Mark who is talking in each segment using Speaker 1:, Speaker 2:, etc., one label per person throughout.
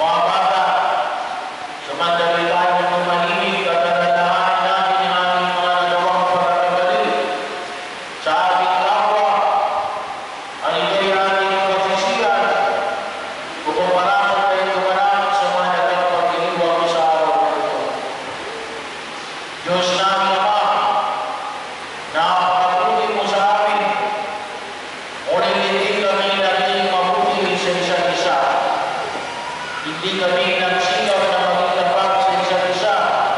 Speaker 1: Mga bata, sumandali tayo ng mahinig at nalalahanin natin ang aming mga nagawang pagkakamali sa ating kapwa. Ang ikay ating pagsisihan, upang maramot tayo tumanang sa mga nagpapagdiriwang sa araw na ito. Diyos namin Ama, napakatulong mo sa amin. Ngunit hindi kami naging mabuti sa isa't isa. Hindi kami nagsikap na maging tapat sa isa't isa.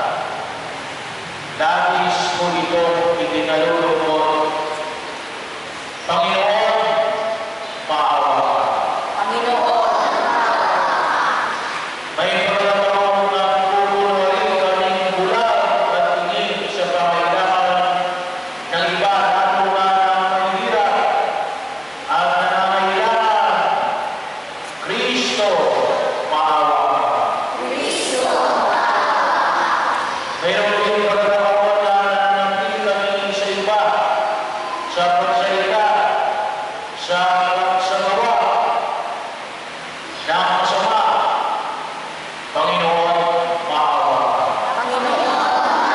Speaker 1: Labis mo ito itinalulungkot. Panginoon, maawa ka.
Speaker 2: Panginoon,
Speaker 1: May pagkakataon na pupunuin kaming bulag at tingin sa pangailangan ng iba lalo na ng mahihirap at nangangailangan. Kristo, maawa ka.
Speaker 2: Kristo,
Speaker 1: Mayroon din pagkakataon na nananatili kami sa iba, sa pagsalita, sa pagsagawa ng masama. Panginoon, maawa ka.
Speaker 2: Panginoon,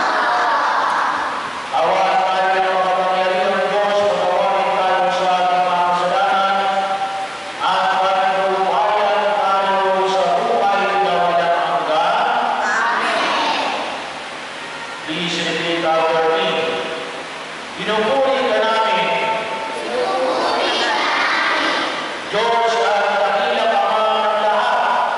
Speaker 1: Awan tayo ng makapangyarihang Diyos, patawarin tayo sa ating mga kasalanan at patnubayan tayo sa buhay na walang hanggan.
Speaker 2: Amen.
Speaker 1: Please repeat after me. Pinupuri ka namin, Diyos at dakilang Ama ng lahat.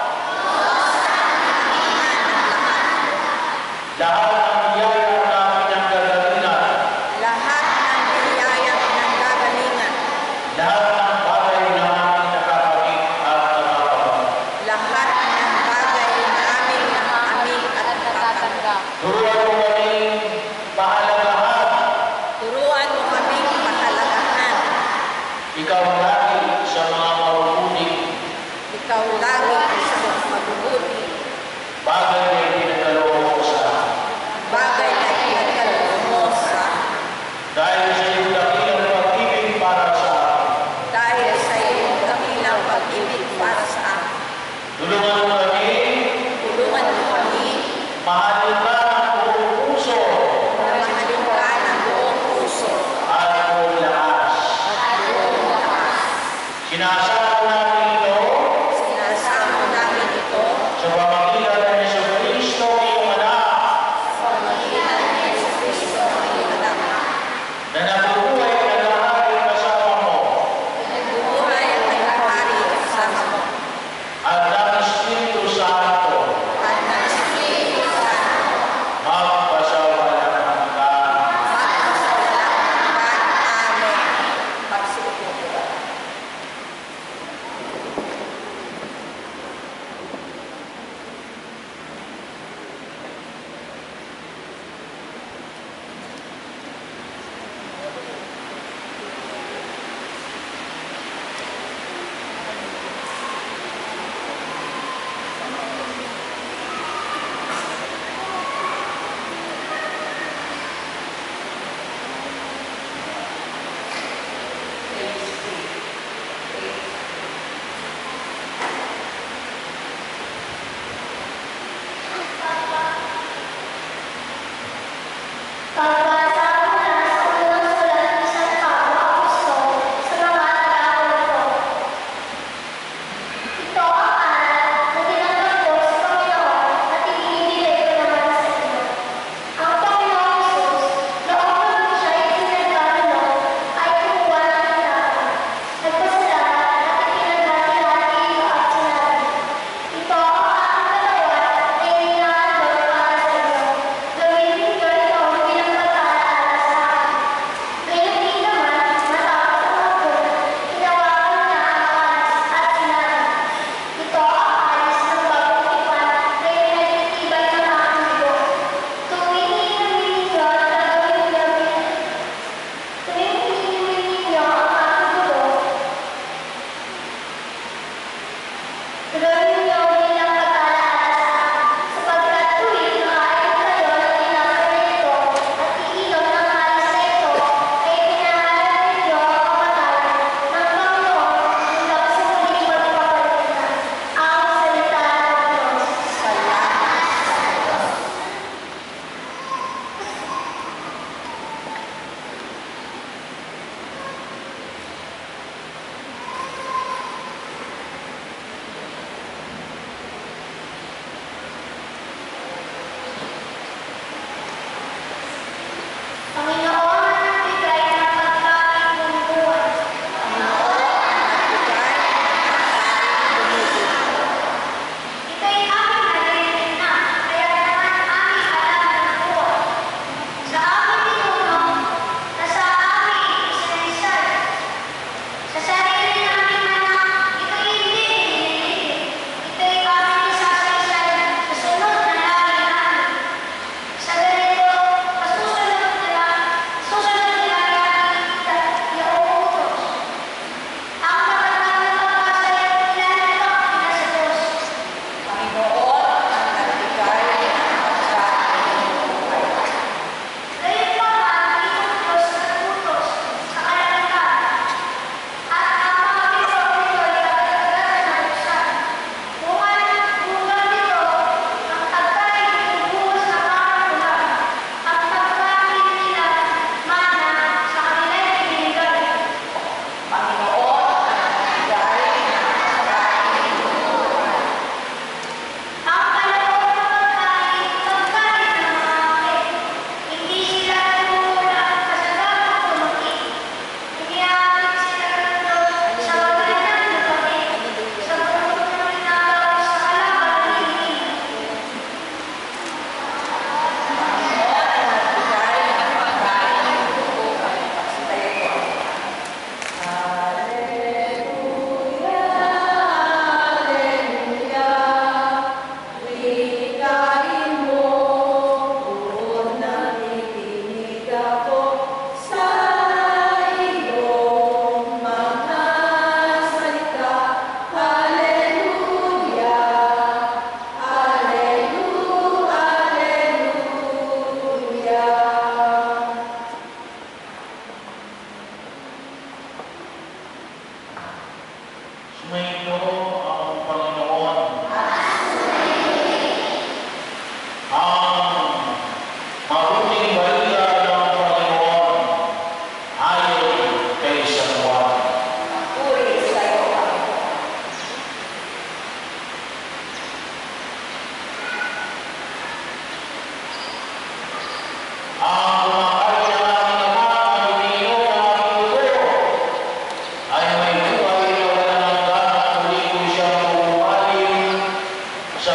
Speaker 1: Lahat ng biyaya namin ang gagalingan.
Speaker 2: Lahat ng biyayang nanggagalingan,
Speaker 1: Lahat ng bagay na aming nakakakit at nakakabang.
Speaker 2: lahat ng bagay na aming nakakamit at natatanggap.
Speaker 1: Turuan mo kaming pahalagahan.
Speaker 2: Turuan mo kaming pahalagahan.
Speaker 1: Ikaw lagi sa mga mabubuting
Speaker 2: Ikaw lagi sa mabubuti,
Speaker 1: bagay na ipinagkaloob mo sa amin.
Speaker 2: bagay na pinagkaloob mo sa akin.
Speaker 1: Dahil sa iyong dakilang pag-ibig para sa amin.
Speaker 2: Dahil sa iyong dakilang pag-ibig para sa akin.
Speaker 1: Tulungan mo kami,
Speaker 2: Tulungan mo kami
Speaker 1: mahalin ka ng buong puso
Speaker 2: na mahalin ka ng buong puso
Speaker 1: at buong lakas.
Speaker 2: at buong lakas.
Speaker 1: Sinasama namin ito
Speaker 2: Sinasamo namin ito
Speaker 1: sa pamagitan ng Jesucristo, iyong anak,
Speaker 2: sa pamagitan ni Jesucristo ang iyong anak.
Speaker 1: na nabubuhay at nag-aaral kasama mo,
Speaker 2: Nagbubuhay at naghahari kasama mo.
Speaker 1: at ng Espiritu Santo,
Speaker 2: At ng Espiritu Santo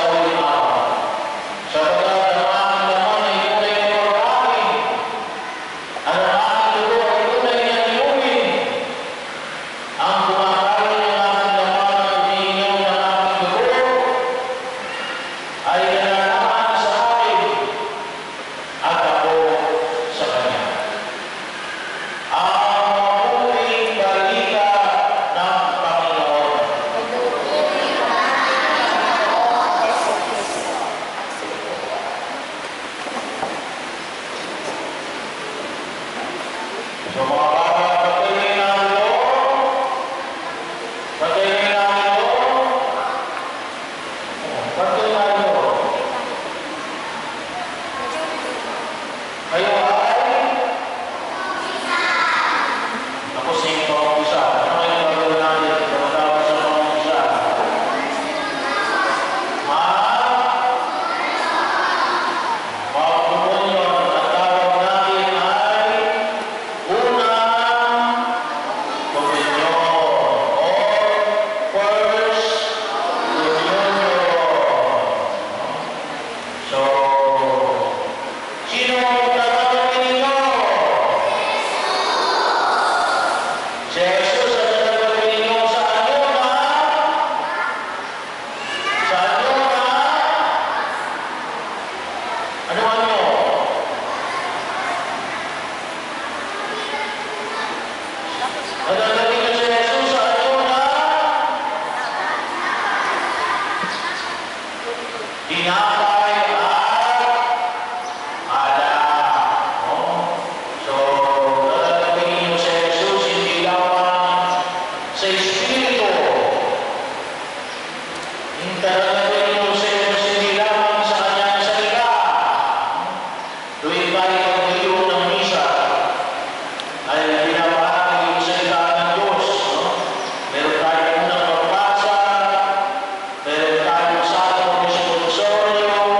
Speaker 1: huling araw. Sapagkat ang aking laman ay tunay na pagkain, at ang aking dugo ay tunay na inumin. Ang kumakain ng aking laman at umiinom ng aking dugo ay nananahan sa akin at ako sa kanya. Ang mabuting balita ng Panginoon. So mga bata, pagkain namin ito. Pagkain namin ito. Pagkain namin ito. Kayo ay? Ako sa inyo mga isa. Ano kayo gagawin natin? Pagkatapos sa mga isa. Pagpupunyon, ang tawag natin ay unang komunyon or first communion. So, sino ang tatanggapin ninyo? Si Jesus ang tatanggapin ninyo sa anyo na? Sa anyo na? Ano anyo? Tatanggapin niyo si Jesus sa anyo na? Tinapay at alak. No? So, tatanggapin niyo si Jesus hindi lamang sa Espiritu. Tatanggapin niyo si Jesus hindi lamang sa kanyang salita. Tuwing tayo pag-iyo ng misa, ay pinapahagi yung salita ng Diyos. No? Meron tayo unang pagbasa, meron tayong salmo responsorio,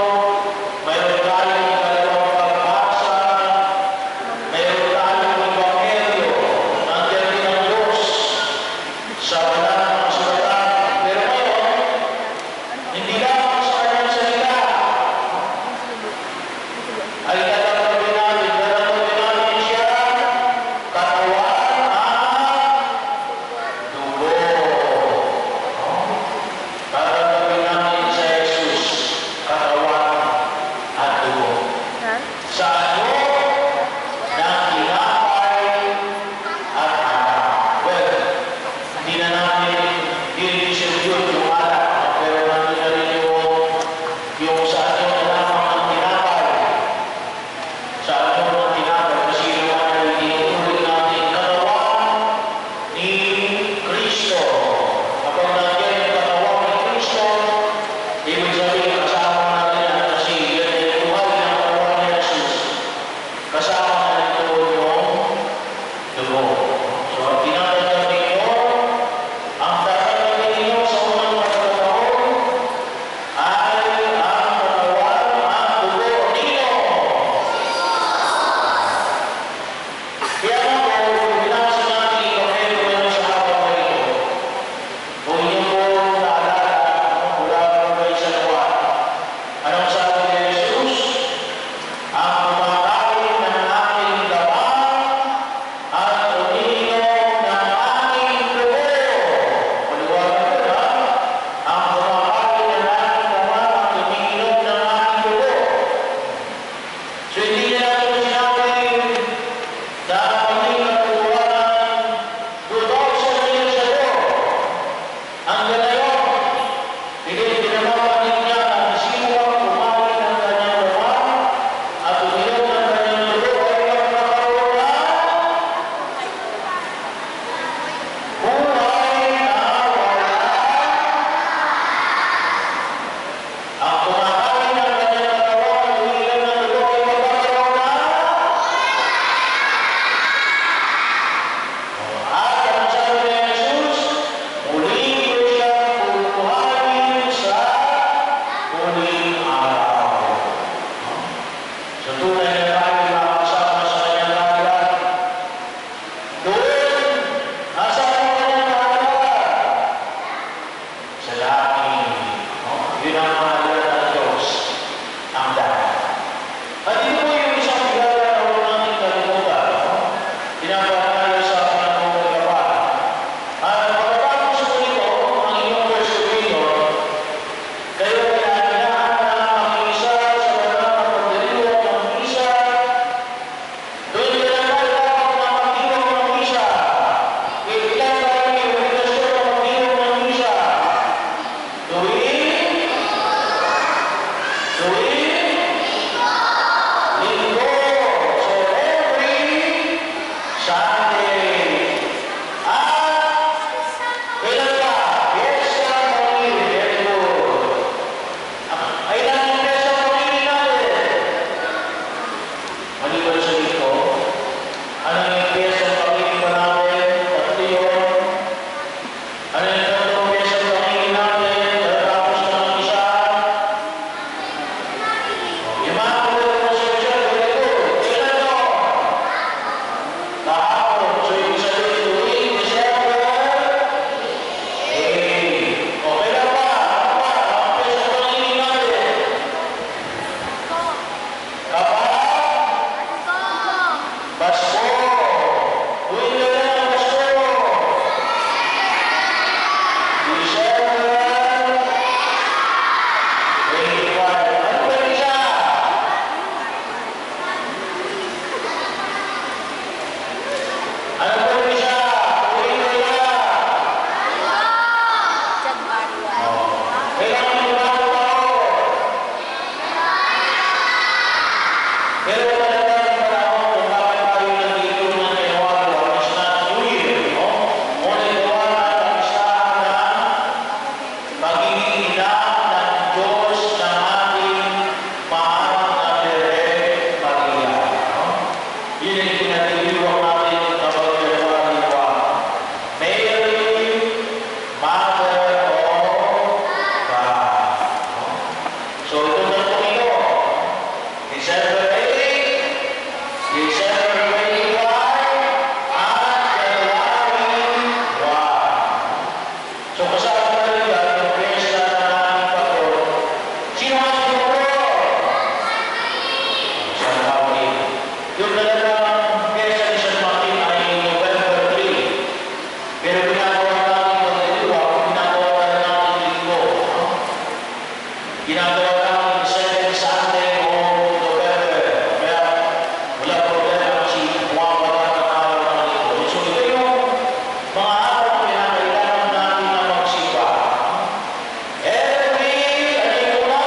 Speaker 1: ginagawa namin second Sunday o November. Kaya wala problema kasi pumapala ng araw ng linggo. So ito yung mga araw na pinakailangan namin na magsipa. Every, ano ko na?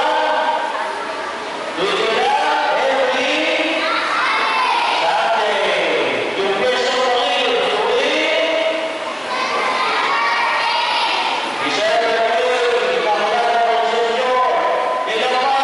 Speaker 1: Tuloy na, every Sunday. Yung pwesto mo ngayon, tuloy. December 3, ipakilala ko sa inyo. Ikaw pa,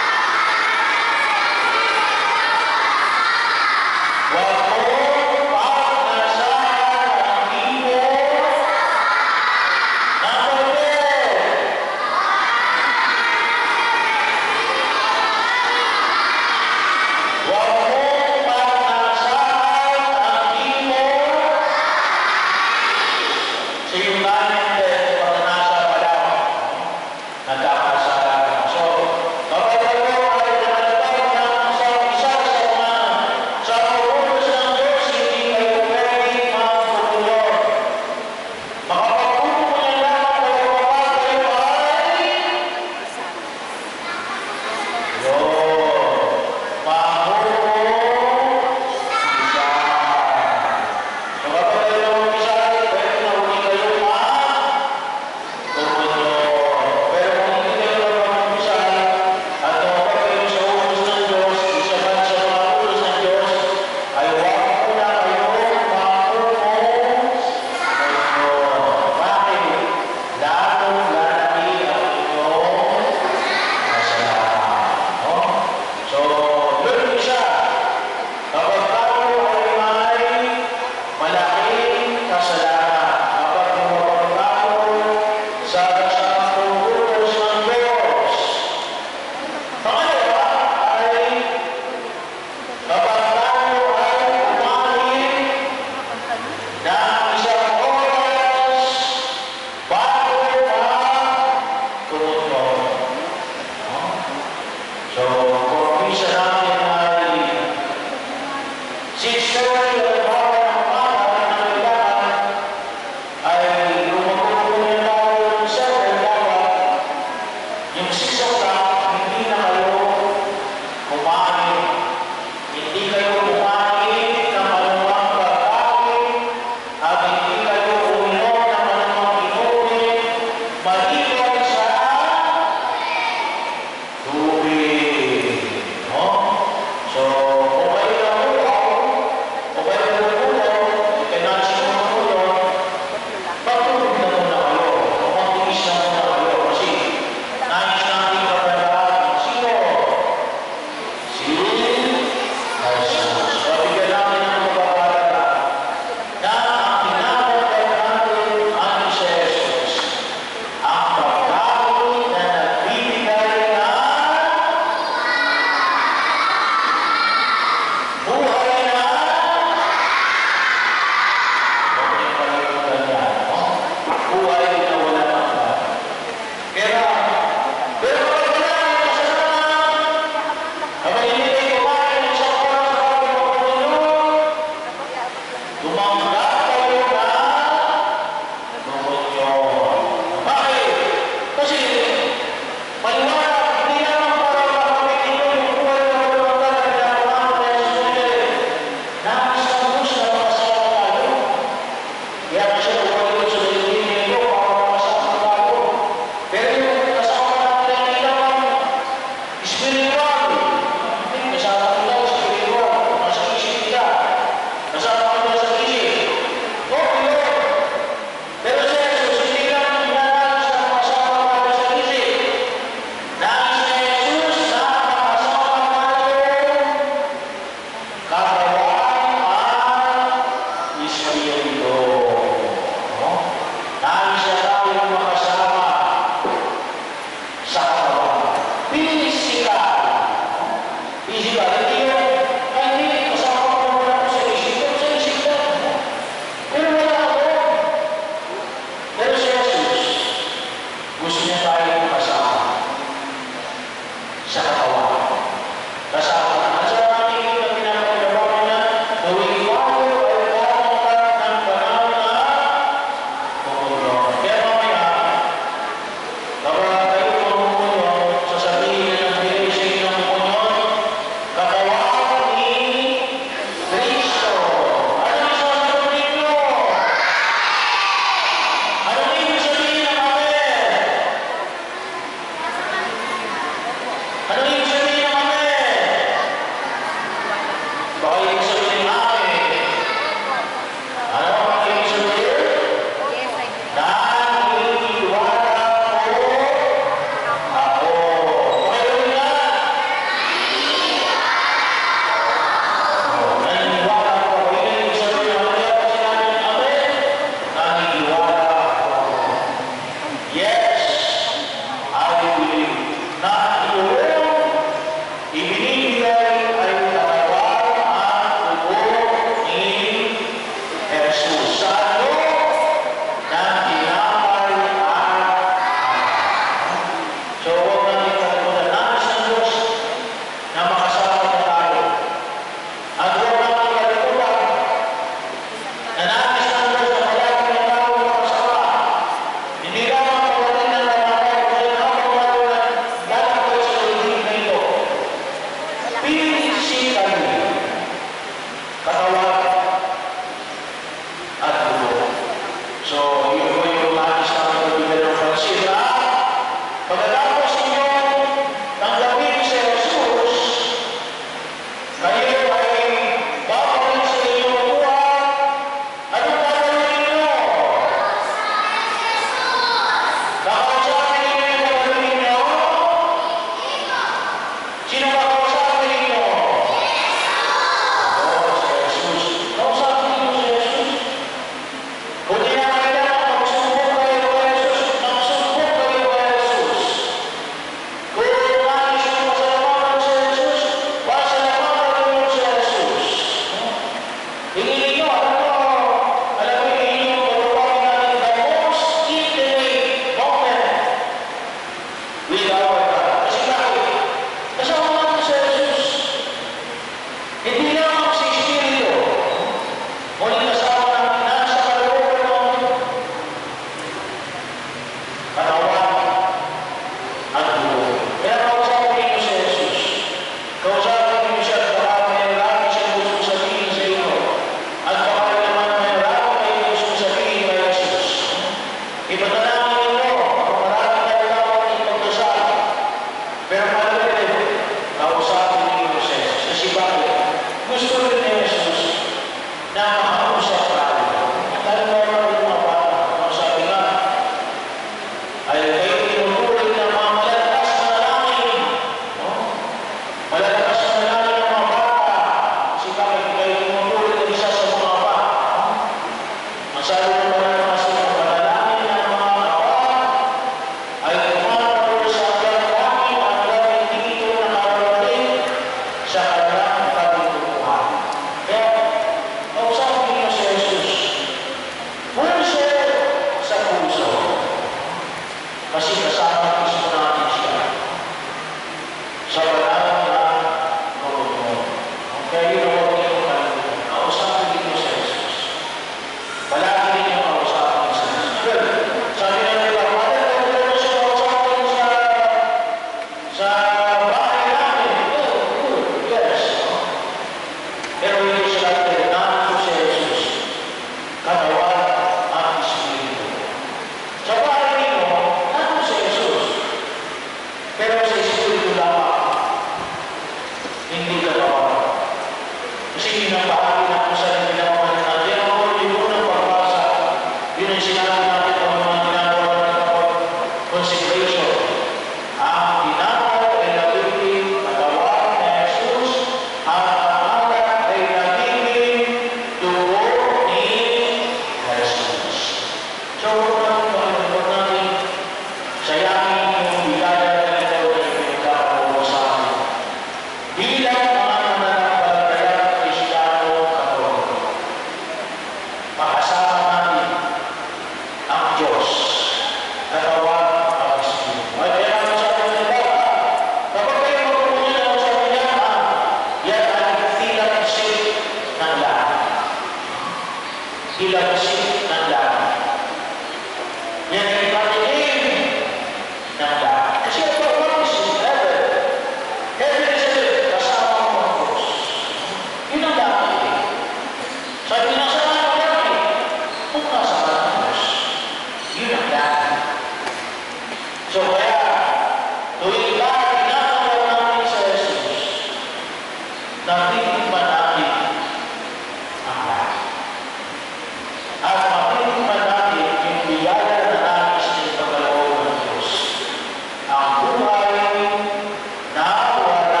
Speaker 1: Pero sa Espiritu lamang, hindi ka tawagan. Kasi pinapahagi na kung saan yung pinapahagi natin. Ako, hindi ko nang pagbasa. Yun ang sinabi natin ang mga ginagawa natin kapag consecration. Ang ginagawa ay nagiging katawan na Jesus, ang pangalan ay nagiging dugo ni Jesus. So, huwag natin sayangin yung bigaya na ito na pinagkakaroon sa atin. Bilang mga mananampalatayang Kristiyano Katoliko, makasama natin ang Diyos, katawan at Espiritu. Ay, kaya naman sabi ng iba, kapag kayo magpupunyan ako sa kanya, yan ay tilagsik ng langit. Tilagsik ng langit. Yan ay paninig ng langit. Kasi ito, what is in heaven? Heaven is heaven, kasama mo ang Diyos. Yun ang langit. Sabi na sa mga langit, kung kasama ng Diyos, yun ang langit. So kaya, tuwing ginagawa namin sa Jesus, natikman natin ang langit. At matikman natin yung biyaya na nais ng pagkaloob ng Diyos. Ang buhay na wala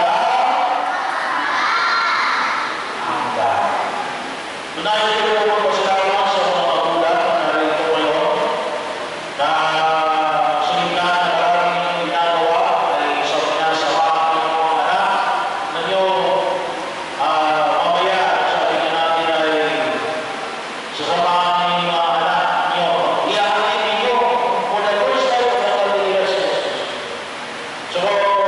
Speaker 1: hanggan. Tunayan ko po pasalamat sa mga magulang na narito ngayon na sa gitna ng maraming ginagawa ay sinasawaan ng mga anak na nyo mamaya sabi nga natin ay sasamahan ng mga anak nyo. Iyakin ninyo for the first time of the 30 years. So,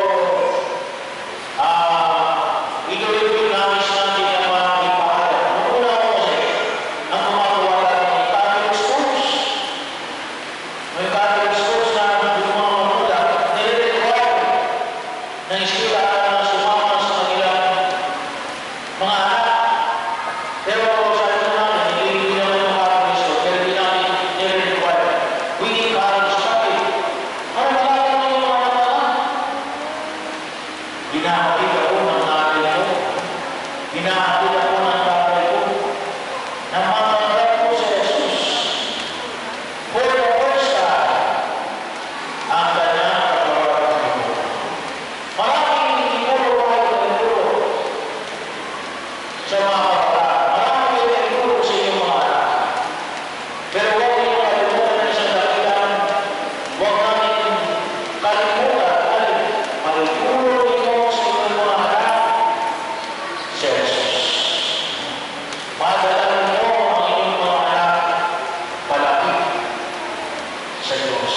Speaker 1: ituloy namin natin ang mga ipahalan. Ang una ko kasi, ang gumagawa natin ng Catholic schools. May Catholic schools na yung mga magulang, nire-require na eskwela na sumama sa kanilang mga anak. Pero sabi ko namin, hindi naman yung Catholic school, pero hindi namin nire-require. We encourage kami. Para malaman mo yung mga anak. Hinahatid ako ng nanay ko. Hinahatid ako ng tatay ko. Namamanggap ko sa Jesus. For the first time, ang kanyang katawan ko. Maraming ituro tayo ng ituro sa mga katawan. Maraming kayo ituro sa inyong mga anak. Pero huwag niyo kalimutan ng isang dakilang, huwag namin kalimutan at maituro ninyo sa inyong mga anak sa Jesus. Madala ninyo ang inyong mga anak palapit sa Diyos.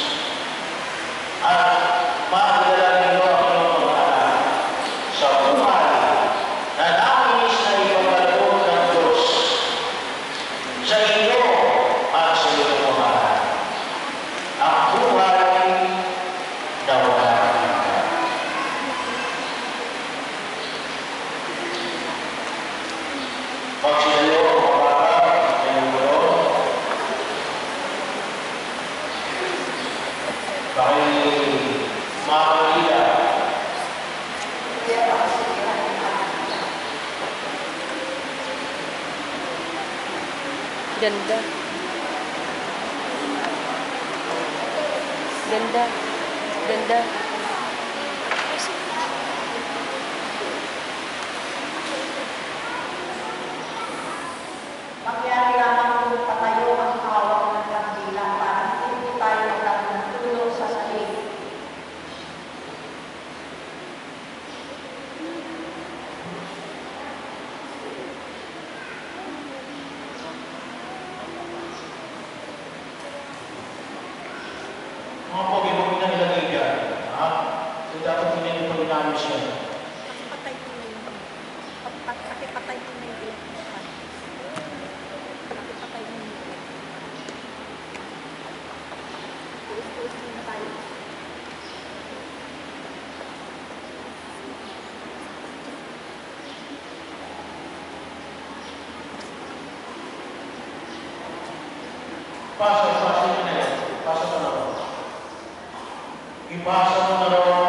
Speaker 1: At madala ninyo ang inyong mga anak sa buhay na nais na ipagkaloob ng Diyos sa inyo at sa inyong mga anak. Ang buhay na wala hanggan. Pag sinayo ang mga bata, ngayong ulo, bakit mga kapatida,
Speaker 2: Ganda. Ganda. Ganda.
Speaker 3: Mangyari lamang kung patayo ang hawak ng kandila para hindi tayo nagtulong sa sarili.
Speaker 1: mga pogi, huwag na nilagay dyan. Ha? So dapat hindi nyo pag-inamis yan.
Speaker 3: Pakipatay ko na yun. Pakipatay ko na yun. Pakipatay ko na yun. Tuus-tuus muna tayo.
Speaker 1: Pasok mo na yan. Pasok mo na raw. Ipasa mo na raw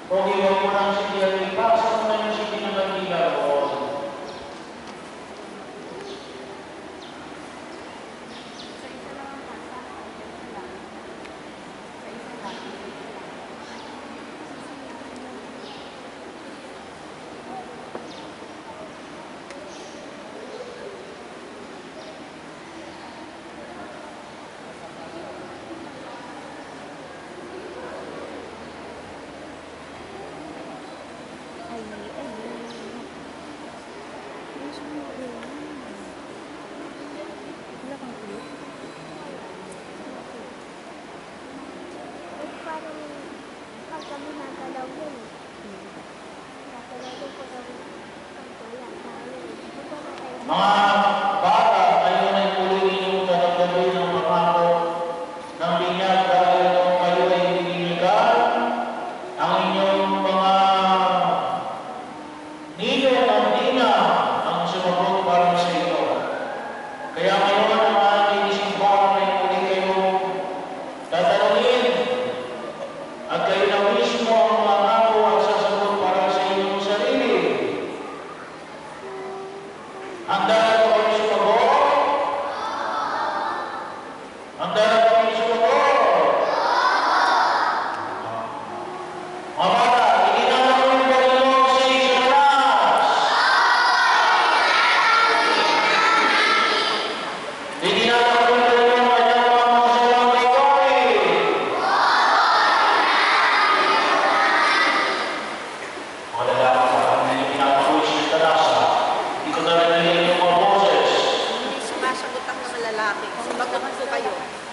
Speaker 1: Kung iwan mo ng City at ipasa mo na yung City ng Manila mo. Mga bata, kayo na ituloy ninyong tanggapin ng pangako ng binyag dahil kung kayo ay binilikan, ang inyong mga nido at nina ang sumagot para sa iyo. Kaya ngayon ang ating simbahan ay muli kayong tatanungin at kayo na mismo ang mangako at sasagot para sa inyong sarili. Handa na ba kayo sumagot? Handa na ba kayo sumagot? Mga bata, iginagawa ng Panginoon sa isang oras. Iginagawa ng Panginoon kanyang mga masalang gawain. Mga lalaki, parang na yung pinapakulis ng talasa. Dito na rin nila yung mga boses.
Speaker 2: Hindi sumasagot ang mga lalaki. Sumagot po kayo.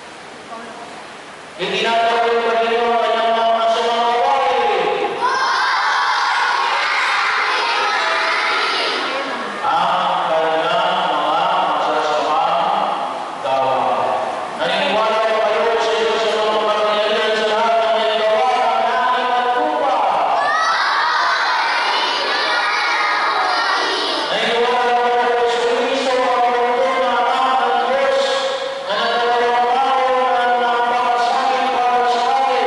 Speaker 1: Iginagawa ng Panginoon kanyang mga masalang gawain. Ang kanilang mga masasamang gawain. Naniniwala ba kayo sa iyo sa mga kapangyarihan sa lahat ng may gawa ng langit at lupa? Naniniwala ba kayo sa Kristo ang bundok na anak ng Diyos na nagdalawang tao na napakasakit para sa atin?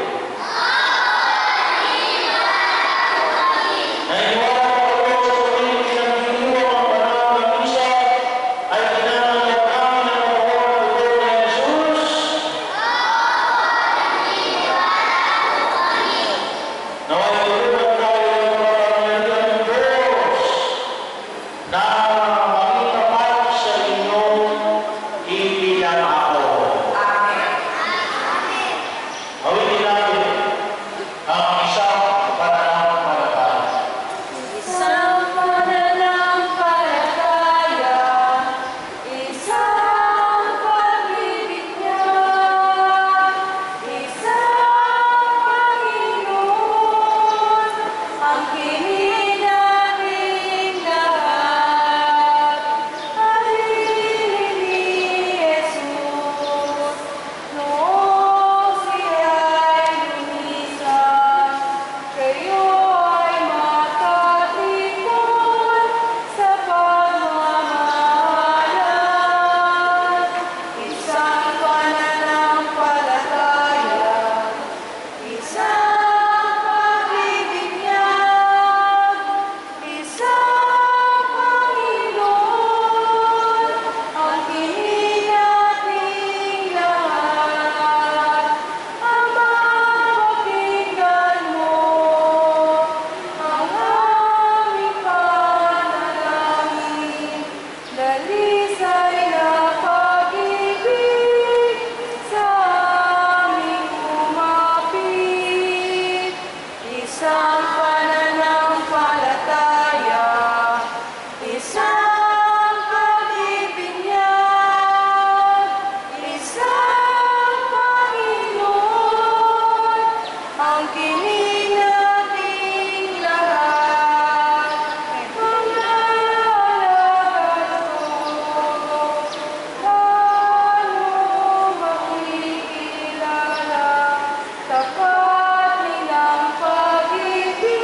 Speaker 1: Naniniwala ba kayo sa tuwing pinagdiriwang ang banal na misa ay ginangagat namin ang mahal na dugo ni Jesus? Naway tulungan tayo ng kapangyarihan ng Diyos na makitapat sa inyong ipinangako. Gawin natin ang isang pananampalataya.
Speaker 3: Isang pananampalataya, isang pagbibigyan, isang Panginoon, ang kinilating lahat. Sarili ni Jesus, noong siya'y lumisan, kayo ay makatikon sa pagmamahalan. Isang pananampalataya, isang pagbibigyan, isang Panginoon, ang kinilating lahat. Ama, pakinggan mo ang aming panalangin. Dalisay na pag-ibig sa aming kumapit. Isang pananampalataya, isang pagbibigyan, isang Panginoon, ang kinilating lahat. Ang nalalaman ko, paano makikilala tapat nilang pag-ibig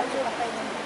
Speaker 2: Picture kayo.